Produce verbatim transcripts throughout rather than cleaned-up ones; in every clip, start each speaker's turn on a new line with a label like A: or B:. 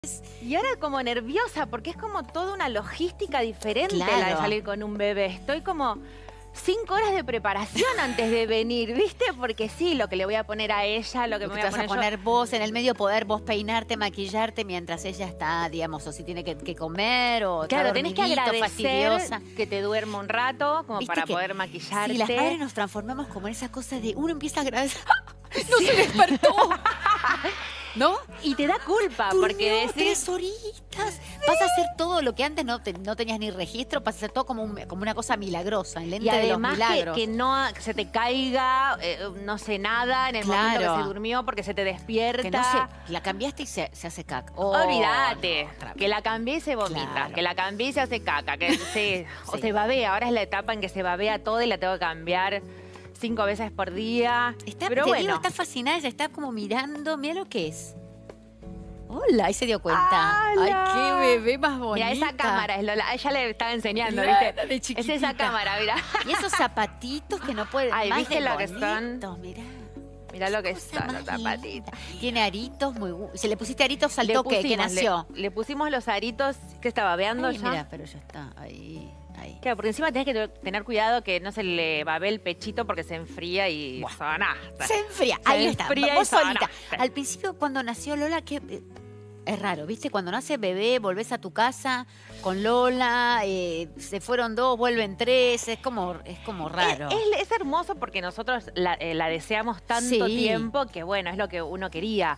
A: Y ahora como nerviosa, porque es como toda una logística diferente
B: Claro.
A: la de salir con un bebé. Estoy como cinco horas de preparación antes de venir, ¿viste? Porque sí, lo que le voy a poner a ella, lo que
B: Lo
A: me
B: que
A: voy
B: te
A: a
B: vas
A: poner,
B: a poner
A: yo.
B: vos en el medio, poder vos peinarte, maquillarte mientras ella está, digamos, o si tiene que, que comer o
A: Claro,
B: está
A: tenés que
B: dormidito,
A: agradecer
B: fastidiosa.
A: que te duerma un rato, como
B: ¿Viste
A: para
B: que
A: poder maquillarte.
B: Sí, las madres nos transformamos como en esa cosa de uno empieza a agradecer. ¡No se despertó! ¿No?
A: Y te da culpa,
B: Durmió
A: porque decís...
B: tres horitas. Vas a hacer todo lo que antes no, te- no tenías ni registro, vas a hacer todo como, un- como una cosa milagrosa, el lente
A: Y
B: de los
A: además que,
B: milagros.
A: que no que se te caiga, eh, no sé, nada en el momento
B: Claro.
A: que se durmió porque se te despierta.
B: Que no se, la cambiaste y se, se hace caca. Oh,
A: Olvídate,
B: no, otra vez.
A: que la cambié y se vomita,
B: Claro.
A: que la cambié y se hace caca, que se, o
B: Sí.
A: se babea. Ahora es la etapa en que se babea todo y la tengo que cambiar cinco veces por día.
B: Está,
A: Pero
B: te
A: bueno,
B: digo, está fascinada, ella está como mirando, mira lo que es. Hola, ahí se dio cuenta.
A: ¡Hala!
B: Ay, qué bebé más bonita.
A: mira, esa cámara es Lola. A ella le estaba enseñando,
B: Claro,
A: ¿viste?
B: de
A: Es
B: chiquitita.
A: esa cámara, mira.
B: Y esos zapatitos que no pueden
A: Ay,
B: más
A: ¿viste
B: de
A: lo que
B: bonitos,
A: son?
B: mirá.
A: Mira lo que
B: Cosa
A: son
B: más
A: los zapatitos.
B: linda. Tiene aritos muy... gu- Si le pusiste aritos al
A: Le
B: toque, que
A: pusimos-
B: nació.
A: Le, le pusimos los aritos que estaba babeando
B: Ay,
A: ya.
B: mira, pero ya está, ahí, ahí.
A: Claro, porque encima tenés que tener cuidado que no se le babe el pechito porque se enfría y
B: Buah.
A: sonaste.
B: Se enfría,
A: Se
B: ahí está,
A: enfría y
B: vos solita.
A: sonaste.
B: Al principio cuando nació Lola, que eh, es raro, ¿viste? Cuando nace bebé, volvés a tu casa con Lola, eh, se fueron dos, vuelven tres, es como, es como raro.
A: Es, es- es hermoso porque nosotros la, eh, la deseamos tanto
B: Sí.
A: tiempo que, bueno, es lo que uno quería.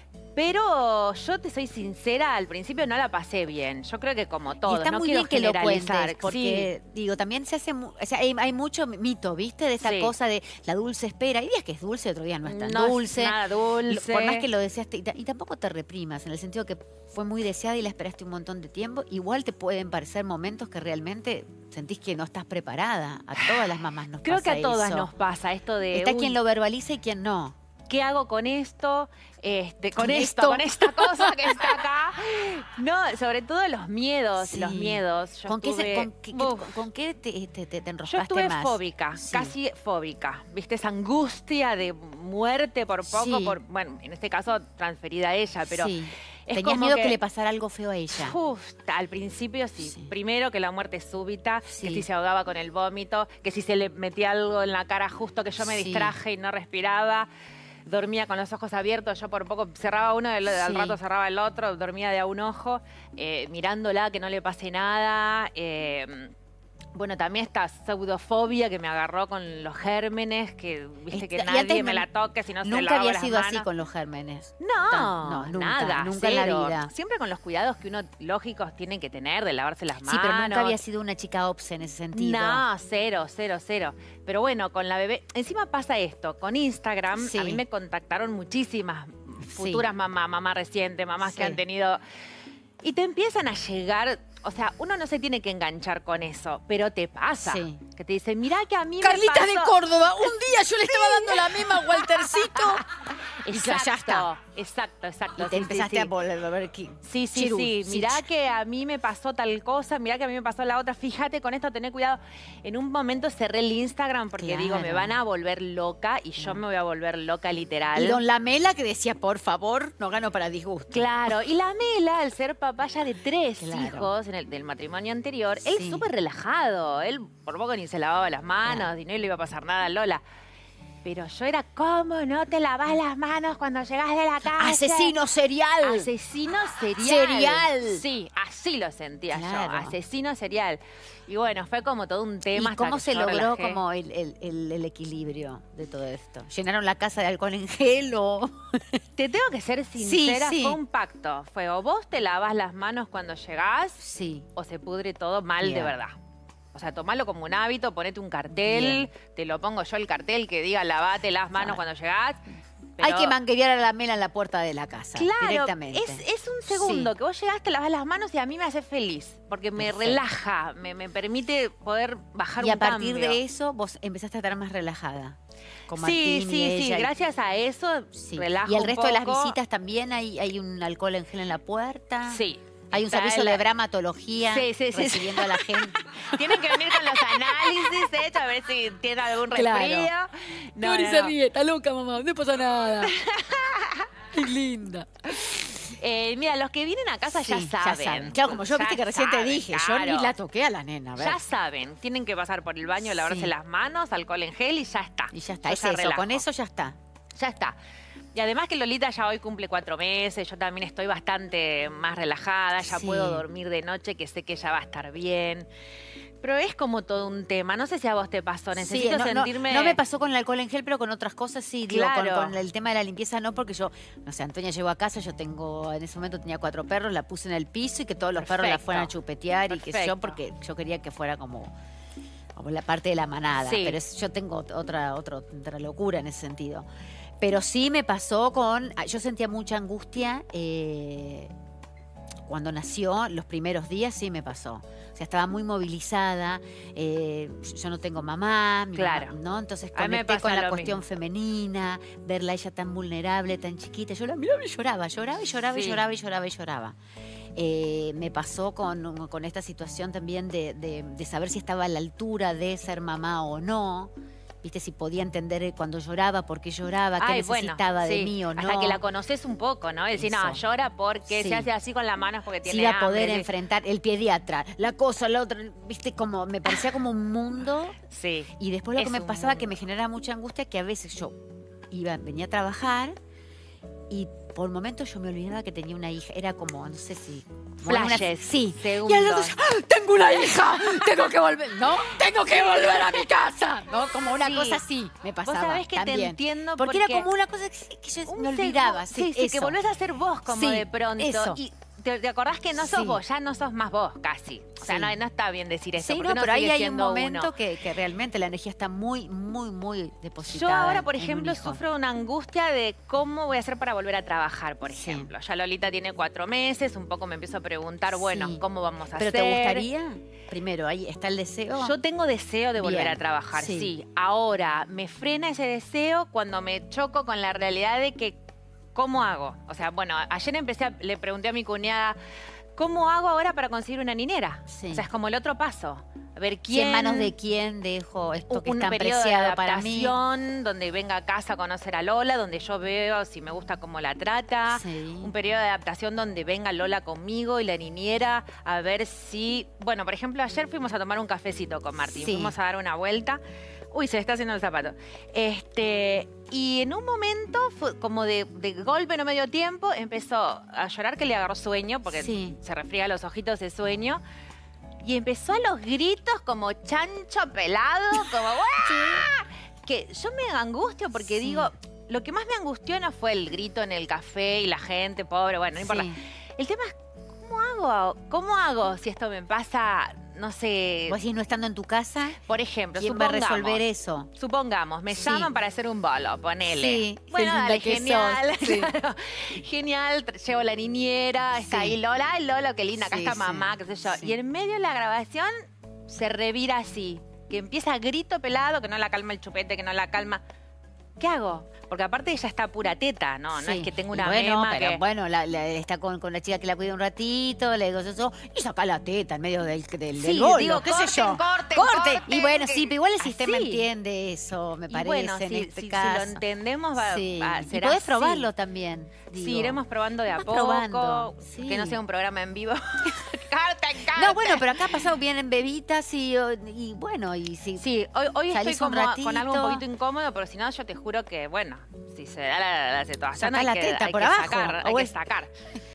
A: Pero yo te soy sincera, al principio no la pasé bien. Yo creo que como
B: Y
A: todos,
B: está
A: no
B: muy
A: quiero
B: bien que lo
A: generalizar.
B: cuentes, porque, digo, también se hace, mu- o sea, hay, hay mucho mito, ¿viste? De esta
A: Sí.
B: cosa de la dulce espera. Hay días que es dulce, otro día no
A: Sí,
B: es tan
A: no es
B: dulce.
A: nada
B: Lo-
A: dulce.
B: Por más que lo deseaste, y, ta- y tampoco te reprimas, en el sentido que fue muy deseada y la esperaste un montón de tiempo. Igual te pueden parecer momentos que realmente sentís que no estás preparada. A todas las mamás nos
A: Creo
B: pasa
A: que a todas
B: eso.
A: nos pasa esto de...
B: Está
A: uy,
B: quien lo verbaliza y quien no.
A: ¿qué hago con esto? Este, con,
B: ¿Con
A: esto,
B: esto?
A: con esta cosa que está acá. No, sobre todo los miedos,
B: Sí.
A: los miedos. Yo
B: ¿Con, qué, se-
A: estuve-
B: con, qué, qué-
A: Uf.
B: con- con qué te, te, te- te
A: Yo
B: enroscaste
A: estuve
B: más?
A: fóbica,
B: Sí.
A: casi fóbica. ¿Viste? Esa angustia de muerte por poco,
B: Sí.
A: por, bueno, en este caso transferida a ella, pero
B: Sí.
A: es
B: Tenías
A: como
B: miedo que...
A: que
B: le pasara algo feo a ella.
A: uf, al principio sí.
B: Sí.
A: Primero que la muerte súbita,
B: Sí.
A: que si se ahogaba con el vómito, que si se le metía algo en la cara justo que yo me
B: Sí.
A: distraje y no respiraba. Dormía con los ojos abiertos, yo por poco cerraba uno, al, al
B: Sí.
A: rato cerraba el otro, dormía de a un ojo, eh, mirándola, que no le pase nada. eh, bueno, también esta pseudofobia que me agarró con los gérmenes, que viste que
B: Esta- y antes
A: nadie me
B: no-
A: la toque si no se
B: Nunca
A: lavo
B: había
A: las
B: sido así
A: manos.
B: con los gérmenes.
A: No,
B: Tan- no, nunca,
A: nada,
B: nunca en la
A: cero.
B: vida.
A: Siempre con los cuidados que uno, lógicos, tiene que tener de lavarse las manos.
B: Sí, pero nunca había sido una chica obse en ese sentido.
A: No, cero, cero, cero. Pero bueno, con la bebé... Encima pasa esto, con Instagram
B: Sí.
A: a mí me contactaron muchísimas
B: Sí.
A: futuras mamás, mamá reciente, mamás que
B: Sí.
A: han tenido... Y te empiezan a llegar... O sea, uno no se tiene que enganchar con eso, pero te pasa.
B: Sí.
A: Que te dicen, mirá que a mí
B: Carlita
A: me pasó...
B: de Córdoba, un día yo le estaba dando la mema a Waltercito. Y ya,
A: Exacto,
B: ya está.
A: exacto, exacto.
B: Y te
A: sí, sí,
B: empezaste
A: sí.
B: a volver a ver qui-
A: Sí, sí,
B: Chirú,
A: sí.
B: sí.
A: Mirá que a mí me pasó tal cosa, mirá que a mí me pasó la otra. Fíjate con esto, tené cuidado. En un momento cerré el Instagram porque digo, me
B: Claro.
A: van a volver loca y yo me voy a volver loca literal.
B: Y don Lamela que decía, por favor, no gano para disgusto.
A: Claro, y la Mela, al ser papá ya de tres
B: Claro.
A: hijos en el, del matrimonio anterior, él
B: Sí.
A: súper relajado. Él por poco ni se lavaba las manos
B: Claro.
A: y no le iba a pasar nada a Lola. Pero yo era, ¿cómo no te lavas las manos cuando llegas de la casa?
B: Asesino serial.
A: Asesino serial.
B: Serial.
A: Sí, así lo sentía
B: Claro.
A: yo, asesino serial. Y bueno, fue como todo un tema.
B: ¿Y
A: hasta
B: cómo
A: que
B: se
A: yo
B: logró
A: relajé.
B: como el, el- el- el equilibrio de todo esto? ¿Llenaron la casa de alcohol en gel o...?
A: Te tengo que ser sincera,
B: sí.
A: fue un pacto. Fue o vos te lavas las manos cuando llegás
B: Sí.
A: o se pudre todo mal de
B: Bien.
A: verdad. O sea, tomalo como un hábito, ponete un cartel,
B: Bien.
A: te lo pongo yo el cartel que diga lavate las manos
B: Claro.
A: cuando llegás.
B: Hay
A: pero-
B: que manguerear a la Mela en la puerta de la casa,
A: Claro,
B: directamente.
A: es, es un segundo
B: Sí.
A: que vos llegaste, lavas las manos y a mí me hace feliz, porque me
B: Perfecto.
A: relaja, me, me permite poder bajar
B: Y
A: un
B: a partir
A: cambio.
B: de eso, vos empezaste a estar más relajada. Con
A: Sí,
B: Martín y
A: sí, sí,
B: ella y-
A: gracias a eso
B: Sí.
A: relajo
B: Y el
A: un
B: resto de las
A: poco.
B: visitas también hay, hay un alcohol en gel en la puerta.
A: Sí.
B: Hay un
A: Está
B: servicio
A: la-
B: de dramatología
A: Sí, sí, sí,
B: recibiendo a la gente.
A: Tienen que venir con los análisis hechos a ver si tiene algún
B: Claro.
A: resfrío. No,
B: Cori
A: no,
B: se
A: no.
B: ríe, está loca, mamá, no pasa nada. Qué linda.
A: Eh, mira, los que vienen a casa ya
B: Sí,
A: saben.
B: Claro, como yo,
A: Ya
B: viste que recién te
A: saben,
B: dije, yo
A: claro.
B: ni la toqué a la nena. A ver.
A: Ya saben, tienen que pasar por el baño, lavarse
B: Sí.
A: las manos, alcohol en gel y ya está.
B: Y ya está,
A: Yo
B: es
A: ya
B: eso,
A: relajo.
B: con eso ya está.
A: Ya está. Y además que Lolita ya hoy cumple cuatro meses, yo también estoy bastante más relajada, ya
B: Sí.
A: puedo dormir de noche, que sé que ya va a estar bien. Pero es como todo un tema, no sé si a vos te pasó, necesito
B: Sí, no, no,
A: sentirme...
B: no me pasó con el alcohol en gel, pero con otras cosas sí. Digo, con,
A: Claro.
B: con el tema de la limpieza no, porque yo, no sé, Antonia llegó a casa, yo tengo, en ese momento tenía cuatro perros, la puse en el piso y que todos los perros la
A: Perfecto.
B: fueran a chupetear y qué sé yo,
A: Perfecto.
B: porque yo quería que fuera como, como la parte de la manada.
A: Sí.
B: Pero es- yo tengo otra, otra, otra locura en ese sentido. Pero sí me pasó con, yo sentía mucha angustia eh, cuando nació, los primeros días sí me pasó. O sea, estaba muy movilizada, eh, yo no tengo mamá, mi
A: Claro.
B: mamá, ¿no? Entonces
A: A mí me
B: conecté
A: pasa
B: con la
A: lo
B: cuestión
A: mismo.
B: femenina, verla a ella tan vulnerable, tan chiquita. Yo la miraba y lloraba, lloraba y lloraba y
A: Sí.
B: lloraba y lloraba y lloraba. Eh, me pasó con, con esta situación también de, de- de saber si estaba a la altura de ser mamá o no. Viste, si podía entender cuando lloraba, por qué lloraba, qué
A: Ay, bueno,
B: necesitaba de
A: sí.
B: mí o no.
A: Hasta que la conoces un poco, ¿no? Decir, no,
B: Eso.
A: llora porque
B: Sí.
A: se hace así con la mano es porque
B: Si
A: tiene
B: iba a poder
A: hambre.
B: enfrentar el pediatra, la cosa, la otra, viste, como me parecía como un mundo.
A: Sí.
B: Y después lo
A: Es
B: que me
A: un
B: pasaba,
A: mundo.
B: que me generaba mucha angustia, que a veces yo iba, venía a trabajar y por momentos yo me olvidaba que tenía una hija. Era como, no sé si... como una-
A: Flashes,
B: sí. Y
A: segundos.
B: al rato yo, ¡ah! ¡Tengo una hija! ¡Tengo que volver! ¿No? ¡Tengo que volver a mi casa! ¿No? Como una
A: Sí.
B: cosa así me
A: Vos
B: pasaba
A: sabés que te
B: también.
A: entiendo
B: porque,
A: porque...
B: era como una cosa que, que yo
A: Un
B: me olvidaba.
A: segu-
B: Sí,
A: sí, sí, que
B: eso.
A: volvés a ser vos como
B: Sí,
A: de pronto.
B: eso.
A: Y te, te acordás que no sos
B: Sí.
A: vos, ya no sos más vos casi. O sea,
B: Sí.
A: no, no está bien decir eso.
B: Sí,
A: porque
B: no,
A: uno
B: pero ahí
A: sigue
B: hay un
A: siendo
B: momento
A: uno.
B: que, que realmente la energía está muy, muy, muy depositada.
A: Yo ahora, por
B: en un
A: ejemplo,
B: hijo.
A: sufro una angustia de cómo voy a hacer para volver a trabajar, por
B: Sí.
A: ejemplo. Ya Lolita tiene cuatro meses, un poco me empiezo a preguntar, bueno,
B: Sí.
A: ¿cómo vamos a
B: ¿Pero
A: hacer?
B: te gustaría? Primero, ahí está el deseo.
A: Yo tengo deseo de volver
B: Bien,
A: a trabajar, sí.
B: sí.
A: Ahora, me frena ese deseo cuando me choco con la realidad de que, ¿cómo hago? O sea, bueno, ayer empecé, a- le pregunté a mi cuñada, ¿cómo hago ahora para conseguir una ninera?
B: Sí.
A: O sea, es como el otro paso. A ver,
B: ¿Y
A: ¿quién...
B: en manos de quién dejo esto que
A: un
B: es tan
A: periodo de
B: preciado para mí?
A: adaptación donde venga a casa a conocer a Lola, donde yo veo si me gusta cómo la trata.
B: Sí.
A: Un periodo de adaptación donde venga Lola conmigo y la niñera a ver si... Bueno, por ejemplo, ayer fuimos a tomar un cafecito con Martín.
B: Sí.
A: Fuimos a dar una vuelta. Uy, se le está haciendo el zapato. Este, y en un momento, fue como de, de golpe, no me dio tiempo, empezó a llorar que le agarró sueño, porque
B: Sí.
A: se refriega los ojitos de sueño. Y empezó a los gritos como chancho pelado, como ¡guau! Que yo me angustio porque
B: Sí.
A: digo, lo que más me angustió no fue el grito en el café y la gente pobre, bueno, no importa.
B: Sí.
A: El tema es, ¿cómo hago? ¿Cómo hago si esto me pasa, no sé,
B: Vos si no estando en tu casa,
A: por ejemplo,
B: ¿quién va a
A: supongamos,
B: resolver eso?
A: supongamos, me
B: Sí.
A: llaman para hacer un bolo, ponele.
B: Sí, qué
A: Bueno,
B: linda
A: dale,
B: que
A: genial,
B: sos, sí.
A: claro. Genial, tra- llevo la niñera, está
B: Sí.
A: ahí Lola, ay Lola, qué linda, acá
B: Sí,
A: está
B: sí,
A: mamá, qué sé yo.
B: sí.
A: Y en medio de la grabación se revira así, que empieza a grito pelado, que no la calma el chupete, que no la calma. ¿Qué hago? Porque aparte ella está pura teta, ¿no? No
B: Sí.
A: es que tengo
B: Y
A: una
B: bueno,
A: mema
B: pero
A: que...
B: bueno, la- la- está con, con la chica que la cuida un ratito, le digo eso, y saca la teta en medio del, del,
A: Sí,
B: del bolo,
A: digo,
B: qué
A: corten,
B: sé yo.
A: corten,
B: Corte.
A: corten,
B: Y bueno,
A: que-
B: sí, pero igual el sistema
A: así.
B: entiende eso, me
A: Y
B: parece,
A: bueno,
B: en
A: si,
B: este
A: si- si
B: caso.
A: lo entendemos, va,
B: Sí.
A: va a
B: Y
A: ser
B: podés
A: así.
B: probarlo también.
A: Sí,
B: digo.
A: iremos probando de a
B: Vas
A: poco.
B: probando, sí.
A: Que no sea un programa en vivo. ¡Corten, corten!
B: No, bueno, pero acá ha pasado bien en bebitas y, y bueno, y si
A: Sí, hoy, hoy estoy
B: salís un
A: como con algo un
B: ratito.
A: poquito incómodo, pero si no, yo te juro que, bueno, si se da la, la situación,
B: Sacá
A: hay
B: la
A: que,
B: teta
A: hay
B: por
A: que
B: abajo,
A: sacar,
B: o
A: hay que
B: es-
A: sacar.